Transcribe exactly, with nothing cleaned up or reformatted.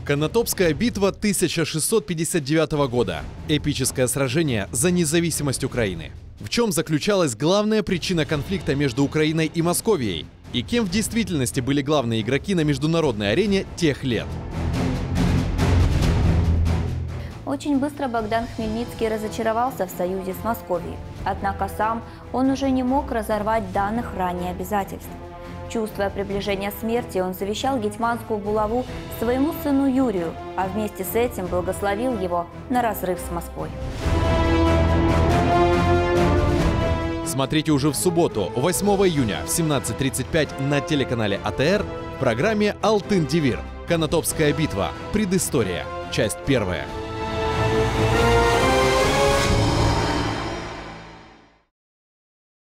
Конотопская битва тысяча шестьсот пятьдесят девятого года. Эпическое сражение за независимость Украины. В чем заключалась главная причина конфликта между Украиной и Московией? И кем в действительности были главные игроки на международной арене тех лет? Очень быстро Богдан Хмельницкий разочаровался в союзе с Московией. Однако сам он уже не мог разорвать данных ранее обязательств. Чувствуя приближение смерти, он завещал гетьманскую булаву своему сыну Юрию, а вместе с этим благословил его на разрыв с Москвой. Смотрите уже в субботу, восьмого июня в семнадцать тридцать пять на телеканале А Тэ Эр в программе «Алтын Девир». Конотопская битва. Предыстория. Часть первая.